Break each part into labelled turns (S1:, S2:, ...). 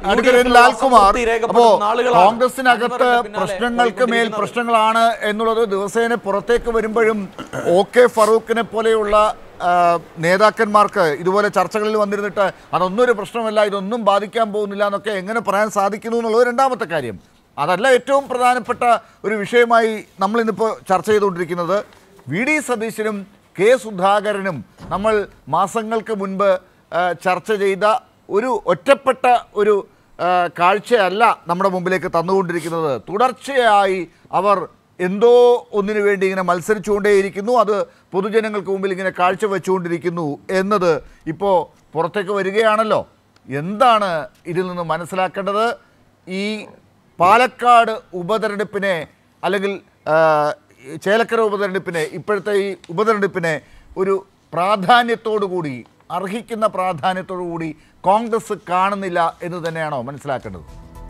S1: ലാൽകുമാർ, അപ്പോ കോൺഗ്രസിനകത്ത് പ്രശ്നങ്ങൾക്ക് മേൽ പ്രശ്നങ്ങളാണ് എന്നുള്ളത് ദിവസേന പുറത്തേക്ക് വരുമ്പോഴും OK ഫറൂഖിനെ പോലെയുള്ള നേതാക്കന്മാർക്ക് ഇതുപോലെ ചർച്ചകളിൽ വന്നിരുന്നിട്ട് അതൊന്നും ഒരു പ്രശ്നമല്ല, ഇതൊന്നും ബാധിക്കാൻ പോകുന്നില്ല എന്നൊക്കെ എങ്ങനെ പറയാൻ സാധിക്കുന്നു എന്നുള്ളത് രണ്ടാമത്തെ കാര്യം. അതല്ല ഏറ്റവും പ്രധാനപ്പെട്ട ഒരു വിഷയമായി നമ്മൾ ഇന്നിപ്പോൾ ചർച്ച ചെയ്തുകൊണ്ടിരിക്കുന്നത്. വി ഡി സതീശനും കെ സുധാകരനും നമ്മൾ മാസങ്ങൾക്ക് മുൻപ് ചർച്ച ചെയ്ത ഒരു ഒറ്റപ്പെട്ട ഒരു കാഴ്ചയല്ല നമ്മുടെ മുമ്പിലേക്ക് തന്നുകൊണ്ടിരിക്കുന്നത്. തുടർച്ചയായി അവർ എന്തോ ഒന്നിനു വേണ്ടി ഇങ്ങനെ മത്സരിച്ചുകൊണ്ടേയിരിക്കുന്നു, അത് പൊതുജനങ്ങൾക്ക് മുമ്പിൽ ഇങ്ങനെ കാഴ്ചവെച്ചുകൊണ്ടിരിക്കുന്നു എന്നത് ഇപ്പോൾ പുറത്തേക്ക് വരികയാണല്ലോ. എന്താണ് ഇതിൽ നിന്ന് മനസ്സിലാക്കേണ്ടത്? ഈ പാലക്കാട് ഉപതെരഞ്ഞെടുപ്പിനെ അല്ലെങ്കിൽ ചേലക്കര ഉപതെരഞ്ഞെടുപ്പിനെ, ഇപ്പോഴത്തെ ഈ ഉപതെരഞ്ഞെടുപ്പിനെ ഒരു പ്രാധാന്യത്തോടു കൂടി, അർഹിക്കുന്ന പ്രാധാന്യത്തോടു കൂടി കോൺഗ്രസ് കാണുന്നില്ല എന്ന് തന്നെയാണോ മനസ്സിലാക്കേണ്ടത്?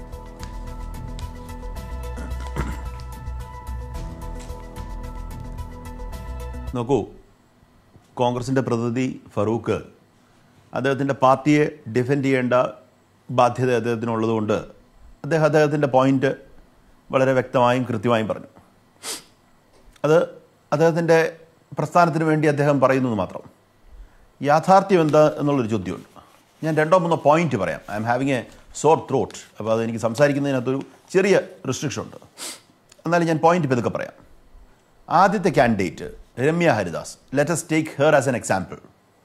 S2: നോക്കൂ, കോൺഗ്രസിൻ്റെ പ്രതിനിധി ഫറൂഖ് അദ്ദേഹത്തിൻ്റെ പാർട്ടിയെ ഡിഫെൻഡ് ചെയ്യേണ്ട ബാധ്യത അദ്ദേഹത്തിനുള്ളതുകൊണ്ട് അദ്ദേഹത്തിൻ്റെ പോയിന്റ് വളരെ വ്യക്തമായും കൃത്യമായും പറഞ്ഞു. അത് അദ്ദേഹത്തിൻ്റെ പ്രസ്ഥാനത്തിന് വേണ്ടി അദ്ദേഹം പറയുന്നത് മാത്രം. യാഥാർത്ഥ്യം എന്താ എന്നുള്ളൊരു ചോദ്യമുണ്ട്. ഞാൻ 2-3 പോയിന്റ് പറയാം. I'm having a sore throat. അപ്പോൾ അതെനിക്ക് സംസാരിക്കുന്നതിനകത്തൊരു ചെറിയ റെസ്ട്രിക്ഷൻ ഉണ്ട്. എന്നാലും ഞാൻ പോയിന്റ് ഇതൊക്കെ പറയാം. ആദ്യത്തെ candidate Ramya Haridas. Let us take her as an example.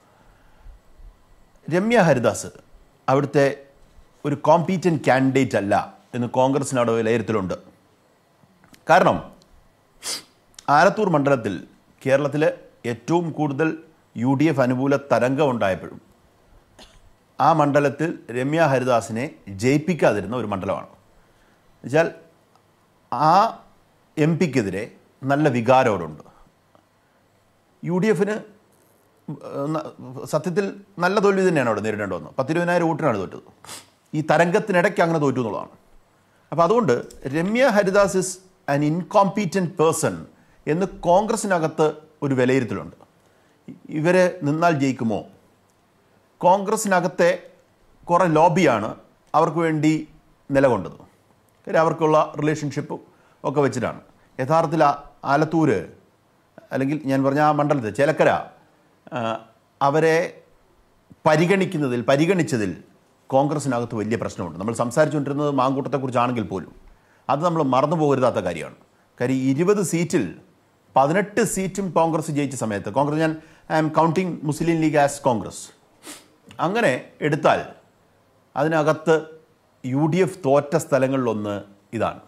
S2: Ramya Haridas അവിടുത്തെ ഒരു കോമ്പീറ്റൻറ്റ് കാൻഡിഡേറ്റ് അല്ല എന്ന് കോൺഗ്രസിനോട് വിലയിരുത്തലുണ്ട്. കാരണം ആലത്തൂർ മണ്ഡലത്തിൽ കേരളത്തിലെ ഏറ്റവും കൂടുതൽ UDF അനുകൂല തരംഗം ഉണ്ടായപ്പോഴും ആ മണ്ഡലത്തിൽ രമ്യ ഹരിദാസിനെ ജയിപ്പിക്കാതിരുന്ന ഒരു മണ്ഡലമാണ്. എന്നുവെച്ചാൽ ആ MP-ക്കെതിരെ നല്ല വികാരമുണ്ട്. UDFന് സത്യത്തിൽ നല്ല തോൽവി തന്നെയാണ് അവിടെ നേരിടേണ്ടി വന്നത്. 10-20,000 വോട്ടിനാണ് തോറ്റത്. ഈ തരംഗത്തിനിടയ്ക്ക് അങ്ങനെ തോറ്റു എന്നുള്ളതാണ്. അപ്പോൾ അതുകൊണ്ട് Ramya Haridas is an incompetent person എന്ന് കോൺഗ്രസിനകത്ത് ഒരു വിലയിരുത്തലുണ്ട്. ഇവരെ നിന്നാൽ ജയിക്കുമോ? കോൺഗ്രസിനകത്തെ കുറേ ലോബിയാണ് അവർക്ക് വേണ്ടി നിലകൊണ്ടത്. കാര്യം അവർക്കുള്ള റിലേഷൻഷിപ്പും ഒക്കെ വെച്ചിട്ടാണ്. യഥാർത്ഥത്തിൽ ആലത്തൂർ അല്ലെങ്കിൽ ഞാൻ പറഞ്ഞ ആ മണ്ഡലത്തിൽ ചേലക്കര അവരെ പരിഗണിച്ചതിൽ കോൺഗ്രസിനകത്ത് വലിയ പ്രശ്നമുണ്ട്. നമ്മൾ സംസാരിച്ചുകൊണ്ടിരുന്നത് മാങ്കൂട്ടത്തെക്കുറിച്ചാണെങ്കിൽ പോലും അത് നമ്മൾ മറന്നു പോകരുതാത്ത കാര്യമാണ്. കാര്യം 20 സീറ്റിൽ 18 സീറ്റും കോൺഗ്രസ് ജയിച്ച സമയത്ത് കോൺഗ്രസ്, ഞാൻ I'm counting Muslim League as Congress, അങ്ങനെ എടുത്താൽ അതിനകത്ത് UDF തോറ്റ സ്ഥലങ്ങളിലൊന്ന് ഇതാണ്.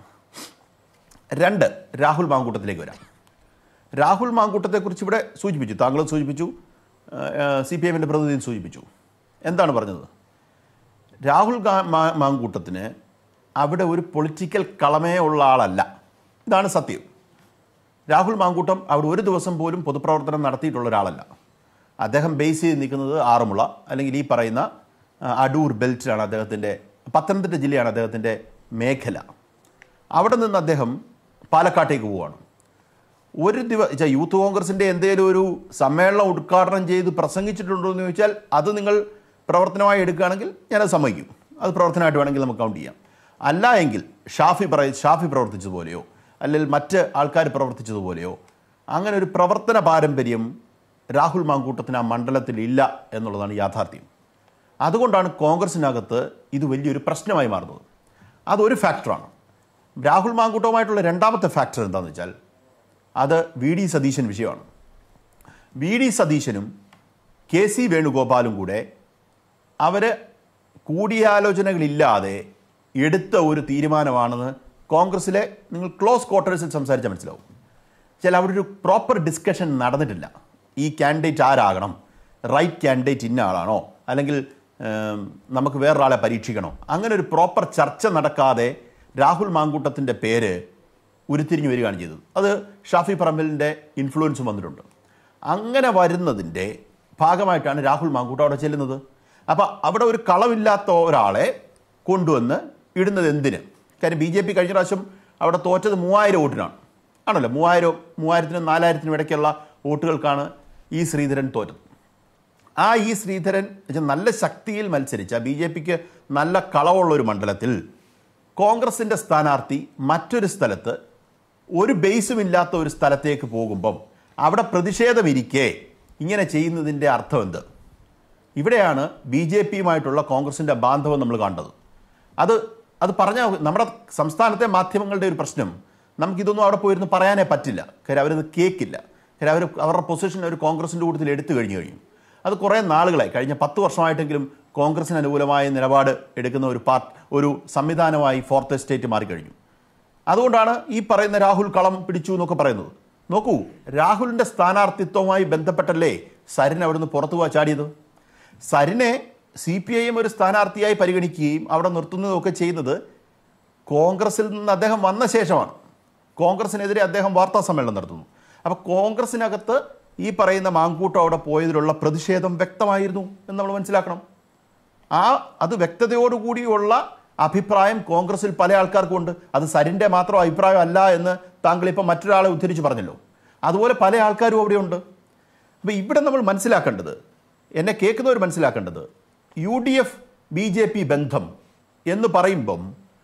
S2: 2, രാഹുൽ മാങ്കൂട്ടത്തിലേക്ക് വരാം. രാഹുൽ മാങ്കൂട്ടത്തെക്കുറിച്ച് ഇവിടെ സൂചിപ്പിച്ചു, താങ്കൾ സൂചിപ്പിച്ചു, CPM-ൻ്റെ പ്രതിനിധി സൂചിപ്പിച്ചു. എന്താണ് പറഞ്ഞത്? രാഹുൽ മാങ്കൂട്ടത്തിന് അവിടെ ഒരു പൊളിറ്റിക്കൽ കളമേ ഉള്ള ആളല്ല. ഇതാണ് സത്യം. രാഹുൽ മാങ്കൂട്ടം അവിടെ ഒരു ദിവസം പോലും പൊതുപ്രവർത്തനം നടത്തിയിട്ടുള്ള ഒരാളല്ല. അദ്ദേഹം ബേസ് ചെയ്ത് നിൽക്കുന്നത് ആറന്മുള അല്ലെങ്കിൽ ഈ പറയുന്ന അടൂർ ബെൽറ്റിലാണ് അദ്ദേഹത്തിൻ്റെ, പത്തനംതിട്ട ജില്ലയാണ് അദ്ദേഹത്തിൻ്റെ മേഖല. അവിടെ നിന്ന് അദ്ദേഹം പാലക്കാട്ടേക്ക് പോവുകയാണ്. ഒരു ദിവസം യൂത്ത് കോൺഗ്രസിൻ്റെ എന്തെങ്കിലും ഒരു സമ്മേളനം ഉദ്ഘാടനം ചെയ്ത് പ്രസംഗിച്ചിട്ടുണ്ടോ എന്ന് ചോദിച്ചാൽ അത് നിങ്ങൾ പ്രവർത്തനമായി എടുക്കുകയാണെങ്കിൽ ഞാനത് സമ്മതിക്കും. അത് പ്രവർത്തനമായിട്ട് വേണമെങ്കിൽ നമുക്ക് കൗണ്ട് ചെയ്യാം. അല്ല എങ്കിൽ ഷാഫി പ്രവർത്തിച്ചതുപോലെയോ അല്ലെങ്കിൽ മറ്റ് ആൾക്കാർ പ്രവർത്തിച്ചതുപോലെയോ അങ്ങനെ ഒരു പ്രവർത്തന പാരമ്പര്യം രാഹുൽ മാങ്കൂട്ടത്തിന് ആ മണ്ഡലത്തിൽ ഇല്ല എന്നുള്ളതാണ് യാഥാർത്ഥ്യം. അതുകൊണ്ടാണ് കോൺഗ്രസിനകത്ത് ഇത് വലിയൊരു പ്രശ്നമായി മാറുന്നത്. അതൊരു ഫാക്ടറാണ്. രാഹുൽ മാങ്കൂട്ടവുമായിട്ടുള്ള രണ്ടാമത്തെ ഫാക്ടർ എന്താണെന്ന് വെച്ചാൽ അത് VD സതീശൻ വിഷയമാണ്. VD സതീശനും KC വേണുഗോപാലും കൂടെ അവർ കൂടിയാലോചനകളില്ലാതെ എടുത്ത ഒരു തീരുമാനമാണെന്ന് കോൺഗ്രസ്സിലെ നിങ്ങൾ ക്ലോസ് ക്വാർട്ടേഴ്സിൽ സംസാരിച്ചാൽ മനസ്സിലാവും. അവിടെ ഒരു പ്രോപ്പർ ഡിസ്കഷൻ നടന്നിട്ടില്ല. ഈ കാൻഡിഡേറ്റ് ആരാകണം, റൈറ്റ് കാൻഡിഡേറ്റ് ഇന്ന ആളാണോ അല്ലെങ്കിൽ നമുക്ക് വേറൊരാളെ പരീക്ഷിക്കണോ, അങ്ങനെ ഒരു പ്രോപ്പർ ചർച്ച നടക്കാതെ രാഹുൽ മാങ്കൂട്ടത്തിൻ്റെ പേര് ഉരുത്തിരിഞ്ഞു വരികയാണ് ചെയ്തത്. അത് ഷാഫി പറമ്പലിൻ്റെ ഇൻഫ്ലുവൻസും വന്നിട്ടുണ്ട്. അങ്ങനെ വരുന്നതിൻ്റെ ഭാഗമായിട്ടാണ് രാഹുൽ മാങ്കൂട്ടം അവിടെ ചെല്ലുന്നത്. അപ്പോൾ അവിടെ ഒരു കളവില്ലാത്ത ഒരാളെ കൊണ്ടുവന്ന് ഇടുന്നത് എന്തിന്? കാര്യം BJP കഴിഞ്ഞ പ്രാവശ്യം അവിടെ തോറ്റത് 3000 വോട്ടിനാണ് ആണല്ലോ. 3000-4000 ഇടയ്ക്കുള്ള വോട്ടുകൾക്കാണ് ഈ ശ്രീധരൻ തോറ്റത്. ആ ഇ ശ്രീധരൻ നല്ല ശക്തിയിൽ മത്സരിച്ച BJPക്ക് നല്ല കളവുള്ള ഒരു മണ്ഡലത്തിൽ കോൺഗ്രസിൻ്റെ സ്ഥാനാർത്ഥി മറ്റൊരു സ്ഥലത്ത് ഒരു ബേസുമില്ലാത്ത ഒരു സ്ഥലത്തേക്ക് പോകുമ്പം അവിടെ പ്രതിഷേധമിരിക്കെ ഇങ്ങനെ ചെയ്യുന്നതിൻ്റെ അർത്ഥം എന്ത്? ഇവിടെയാണ് BJPയുമായിട്ടുള്ള കോൺഗ്രസിൻ്റെ ബാന്ധവം നമ്മൾ കണ്ടത്. അത് പറഞ്ഞാൽ നമ്മുടെ സംസ്ഥാനത്തെ മാധ്യമങ്ങളുടെ ഒരു പ്രശ്നം, നമുക്കിതൊന്നും അവിടെ പോയിരുന്ന് പറയാനേ പറ്റില്ല. കാര്യം അവരത് കേൾക്കില്ല. കാര്യം അവരുടെ പൊസിഷൻ ഒരു കോൺഗ്രസിൻ്റെ കൂട്ടത്തിൽ എടുത്തു കഴിഞ്ഞു. അത് കുറേ നാളുകളായി, കഴിഞ്ഞ 10 വർഷമായിട്ടെങ്കിലും കോൺഗ്രസിന് അനുകൂലമായ നിലപാട് എടുക്കുന്ന ഒരു സംവിധാനമായി ഫോർത്ത് എസ്റ്റേറ്റ് മാറിക്കഴിഞ്ഞു. അതുകൊണ്ടാണ് ഈ പറയുന്ന രാഹുൽ കളം പിടിച്ചു എന്നൊക്കെ പറയുന്നത്. നോക്കൂ, രാഹുലിൻ്റെ സ്ഥാനാർത്ഥിത്വവുമായി ബന്ധപ്പെട്ടല്ലേ സരിൻ അവിടുന്ന് പുറത്തു പോകാൻ ചാടിയത്? സരിനെ CPIM ഒരു സ്ഥാനാർത്ഥിയായി പരിഗണിക്കുകയും അവിടെ നിർത്തുന്നതൊക്കെ ചെയ്യുന്നത് കോൺഗ്രസിൽ നിന്ന് അദ്ദേഹം വന്ന ശേഷമാണ്. കോൺഗ്രസിനെതിരെ അദ്ദേഹം വാർത്താ സമ്മേളനം നടത്തുന്നു. അപ്പോൾ കോൺഗ്രസിനകത്ത് ഈ പറയുന്ന മാങ്കൂട്ടം അവിടെ പോയതിലുള്ള പ്രതിഷേധം വ്യക്തമായിരുന്നു എന്ന് നമ്മൾ മനസ്സിലാക്കണം. അത് വ്യക്തതയോടുകൂടിയുള്ള അഭിപ്രായം കോൺഗ്രസിൽ പല ആൾക്കാർക്കും ഉണ്ട്. അത് സരിൻ്റെ മാത്രം അഭിപ്രായം അല്ല എന്ന് താങ്കൾ ഇപ്പം മറ്റൊരാളെ ഉദ്ധരിച്ച് പറഞ്ഞല്ലോ. അതുപോലെ പല ആൾക്കാരും അവിടെയുണ്ട്. അപ്പോൾ ഇവിടെ നമ്മൾ മനസ്സിലാക്കേണ്ടത്, എന്നെ കേൾക്കുന്നവർ മനസ്സിലാക്കേണ്ടത്, UDF BJP ബന്ധം എന്ന് പറയുമ്പം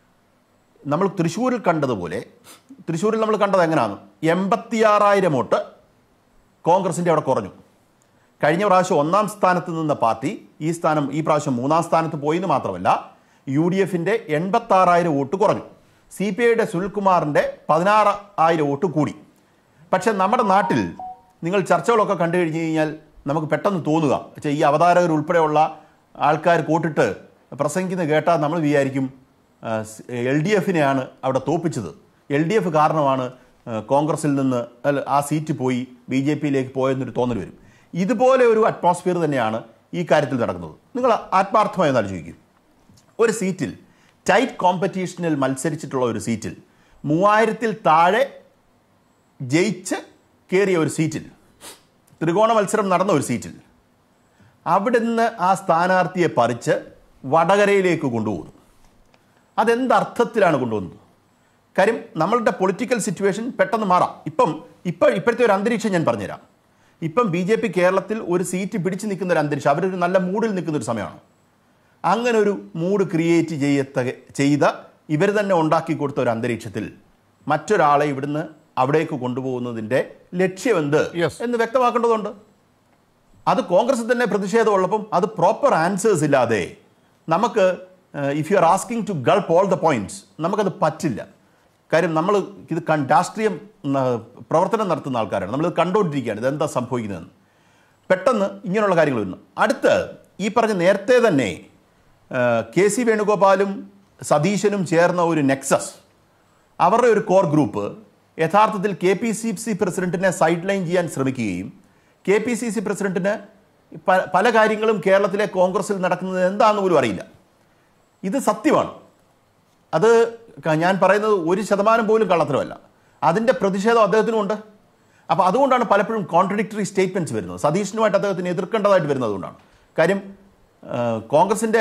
S2: നമ്മൾ തൃശ്ശൂരിൽ കണ്ടതുപോലെ, തൃശ്ശൂരിൽ നമ്മൾ കണ്ടത് എങ്ങനെയാണ്? 86,000 വോട്ട് കോൺഗ്രസിൻ്റെ അവിടെ കുറഞ്ഞു. കഴിഞ്ഞ പ്രാവശ്യം 1ാം സ്ഥാനത്ത് നിന്ന പാർട്ടി ഈ പ്രാവശ്യം 3ാം സ്ഥാനത്ത് പോയിന്ന് മാത്രമല്ല, UDFൻ്റെ 86,000 വോട്ട് കുറഞ്ഞു. CPIയുടെ സുനിൽകുമാറിൻ്റെ 16,000 വോട്ട് കൂടി. പക്ഷെ നമ്മുടെ നാട്ടിൽ നിങ്ങൾ ചർച്ചകളൊക്കെ കണ്ടു കഴിഞ്ഞ് കഴിഞ്ഞാൽ നമുക്ക് പെട്ടെന്ന് തോന്നുക, ഈ അവതാരകർ ഉൾപ്പെടെയുള്ള ആൾക്കാർ കൂട്ടിട്ട് പ്രസംഗിക്കുന്നത് കേട്ടാൽ നമ്മൾ വിചാരിക്കും LDFനെയാണ് അവിടെ തോപ്പിച്ചത്, LDF കാരണമാണ് കോൺഗ്രസിൽ നിന്ന് ആ സീറ്റ് പോയി BJPയിലേക്ക് പോയെന്നൊരു തോന്നൽ വരും. ഇതുപോലെ ഒരു അറ്റ്മോസ്ഫിയർ തന്നെയാണ് ഈ കാര്യത്തിൽ നടക്കുന്നത്. നിങ്ങൾ ആത്മാർത്ഥമായി ഒന്ന് ആലോചിക്കും, ഒരു സീറ്റിൽ ടൈറ്റ് കോമ്പറ്റീഷനിൽ മത്സരിച്ചിട്ടുള്ള ഒരു സീറ്റിൽ 3000-ൽ താഴെ ജയിച്ച് കയറിയ ഒരു സീറ്റിൽ, ത്രികോണ മത്സരം നടന്ന ഒരു സീറ്റിൽ, അവിടുന്ന് ആ സ്ഥാനാർത്ഥിയെ പറിച്ച് വടകരയിലേക്ക് കൊണ്ടുപോകുന്നു. അതെന്തർത്ഥത്തിലാണ് കൊണ്ടുപോകുന്നത്? കാര്യം നമ്മളുടെ പൊളിറ്റിക്കൽ സിറ്റുവേഷൻ പെട്ടെന്ന് മാറാം. ഇപ്പോഴത്തെ ഒരു അന്തരീക്ഷം ഞാൻ പറഞ്ഞുതരാം. ഇപ്പം BJP കേരളത്തിൽ ഒരു സീറ്റ് പിടിച്ചു നിൽക്കുന്ന ഒരു അന്തരീക്ഷം, അവരൊരു നല്ല മൂഡിൽ നിൽക്കുന്ന ഒരു സമയമാണ്. അങ്ങനെ ഒരു മൂഡ് ക്രിയേറ്റ് ചെയ്ത ഇവർ തന്നെ ഉണ്ടാക്കി കൊടുത്ത ഒരു അന്തരീക്ഷത്തിൽ മറ്റൊരാളെ ഇവിടുന്ന് അവിടേക്ക് കൊണ്ടുപോകുന്നതിൻ്റെ ലക്ഷ്യമെന്ത് എന്ന് വ്യക്തമാക്കേണ്ടതുണ്ട്. അത് കോൺഗ്രസ് തന്നെ പ്രതിഷേധമുള്ളപ്പം അത് പ്രോപ്പർ ആൻസേഴ്സ് ഇല്ലാതെ നമുക്ക് if you are asking to gulp all the points നമുക്കത് പറ്റില്ല. കാര്യം നമ്മൾ ഇത് രാഷ്ട്രീയം പ്രവർത്തനം നടത്തുന്ന ആൾക്കാരാണ്, നമ്മളിത് കണ്ടുകൊണ്ടിരിക്കുകയാണ് ഇതെന്താ സംഭവിക്കുന്നതെന്ന്. പെട്ടെന്ന് ഇങ്ങനെയുള്ള കാര്യങ്ങൾ വരുന്നു. അടുത്ത് ഈ പറഞ്ഞ നേരത്തെ തന്നെ KC വേണുഗോപാലും സതീശനും ചേർന്ന ഒരു നെക്സസ്, അവരുടെ ഒരു കോർ ഗ്രൂപ്പ് യഥാർത്ഥത്തിൽ KPCC പ്രസിഡന്റിനെ സൈഡ് ലൈൻ ചെയ്യാൻ ശ്രമിക്കുകയും KPCC പ്രസിഡന്റിന് പല കാര്യങ്ങളും കേരളത്തിലെ കോൺഗ്രസിൽ നടക്കുന്നത് എന്താണെന്ന് പോലും അറിയില്ല. ഇത് സത്യമാണ്. അത് ഞാൻ പറയുന്നത് 1% പോലും കള്ളത്തരമല്ല. അതിൻ്റെ പ്രതിഷേധം അദ്ദേഹത്തിനുമുണ്ട്. അപ്പോൾ അതുകൊണ്ടാണ് പലപ്പോഴും കോൺട്രഡിക്ടറി സ്റ്റേറ്റ്മെൻറ്റ്സ് വരുന്നത്. സതീഷിനുമായിട്ട് അദ്ദേഹത്തിന് എതിർക്കേണ്ടതായിട്ട് വരുന്നത് അതുകൊണ്ടാണ്. കാര്യം കോൺഗ്രസിൻ്റെ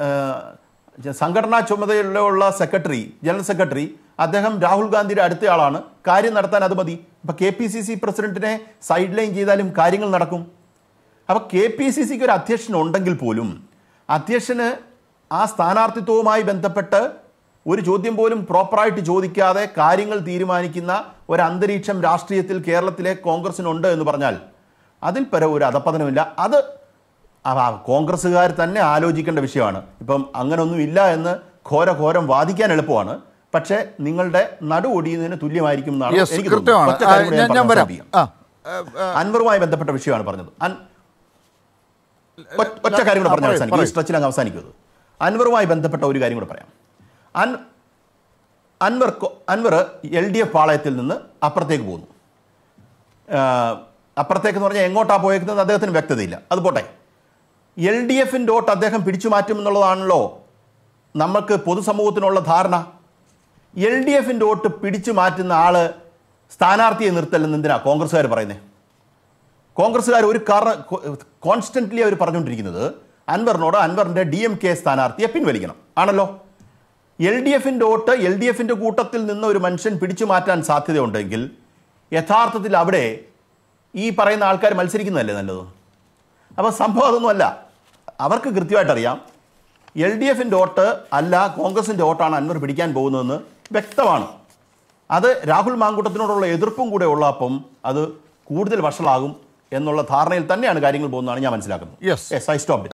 S2: സംഘടനാ ചുമതലയുള്ള ജനറൽ സെക്രട്ടറി അദ്ദേഹം രാഹുൽ ഗാന്ധിയുടെ അടുത്തയാളാണ്, കാര്യം നടത്താൻ അത് മതി. അപ്പോൾ KPCC പ്രസിഡന്റിനെ സൈഡ് ലൈൻ ചെയ്താലും കാര്യങ്ങൾ നടക്കും. അപ്പോൾ KPCCക്ക് ഒരു അധ്യക്ഷനുണ്ടെങ്കിൽ പോലും അധ്യക്ഷന് ആ സ്ഥാനാർത്ഥിത്വവുമായി ബന്ധപ്പെട്ട് ഒരു ചോദ്യം പോലും പ്രോപ്പറായിട്ട് ചോദിക്കാതെ കാര്യങ്ങൾ തീരുമാനിക്കുന്ന ഒരു അന്തരീക്ഷം രാഷ്ട്രീയത്തിൽ കേരളത്തിലെ കോൺഗ്രസിനുണ്ട് എന്ന് പറഞ്ഞാൽ അതിൽ പരം ഒരു അധപ്പതനമില്ല. അത് കോൺഗ്രസ്സുകാർ തന്നെ ആലോചിക്കേണ്ട വിഷയമാണ്. ഇപ്പം അങ്ങനൊന്നും ഇല്ല എന്ന് ഘോരം വാദിക്കാൻ എളുപ്പമാണ്, പക്ഷേ നിങ്ങളുടെ നടു ഒടിയുന്നതിന് തുല്യമായിരിക്കും എന്നാണ് എനിക്ക് തോന്നുന്നത്. അൻവറുമായി ബന്ധപ്പെട്ട വിഷയമാണ് പറഞ്ഞത്. ഒറ്റ കാര്യം കൂടെ പറഞ്ഞ അവസാനിക്കും, ഈ സ്ട്രെച്ചിൽ അങ്ങ് അവസാനിക്കുന്നത്. അൻവറുമായി ബന്ധപ്പെട്ട ഒരു കാര്യം കൂടെ പറയാം. അൻവർ LDF പാളയത്തിൽ നിന്ന് അപ്പുറത്തേക്ക് പോകുന്നു. അപ്പുറത്തേക്ക് എന്ന് പറഞ്ഞാൽ എങ്ങോട്ടാണ് പോയേക്കുന്നത് അദ്ദേഹത്തിന് വ്യക്തതയില്ല. അത് പോട്ടെ, LDFൻ്റെ വോട്ട് അദ്ദേഹം പിടിച്ചു മാറ്റുമെന്നുള്ളതാണല്ലോ നമുക്ക് പൊതുസമൂഹത്തിനുള്ള ധാരണ. LDFൻ്റെ വോട്ട് പിടിച്ചു മാറ്റുന്ന ആള് സ്ഥാനാർത്ഥിയെ നിർത്തല്ലെന്ന് എന്തിനാ കോൺഗ്രസ്സുകാർ പറയുന്നത്? കോൺഗ്രസ്സുകാർ ഒരു കോൺസ്റ്റന്റ്ലി അവർ പറഞ്ഞുകൊണ്ടിരിക്കുന്നത് അൻവറിൻ്റെ DMK സ്ഥാനാർത്ഥിയെ പിൻവലിക്കണം ആണല്ലോ. LDFൻ്റെ വോട്ട് LDFൻ്റെ കൂട്ടത്തിൽ നിന്ന് ഒരു മനുഷ്യൻ പിടിച്ചു മാറ്റാൻ സാധ്യതയുണ്ടെങ്കിൽ യഥാർത്ഥത്തിൽ അവിടെ ഈ പറയുന്ന ആൾക്കാർ മത്സരിക്കുന്നതല്ലേ നല്ലത്? അപ്പോൾ സംഭവം അതൊന്നുമല്ല. അവർക്ക് കൃത്യമായിട്ടറിയാം LDFിൻ്റെ വോട്ട് അല്ല കോൺഗ്രസിൻ്റെ വോട്ടാണ് അൻവർ പിടിക്കാൻ പോകുന്നതെന്ന് വ്യക്തമാണ്. അത് രാഹുൽ മാങ്കൂട്ടത്തിനോടുള്ള എതിർപ്പും കൂടെ ഉള്ളപ്പം അത് കൂടുതൽ വഷളാകും എന്നുള്ള ധാരണയിൽ തന്നെയാണ് കാര്യങ്ങൾ പോകുന്നതാണ് ഞാൻ മനസ്സിലാക്കുന്നത്.
S1: Yes,
S2: I stop.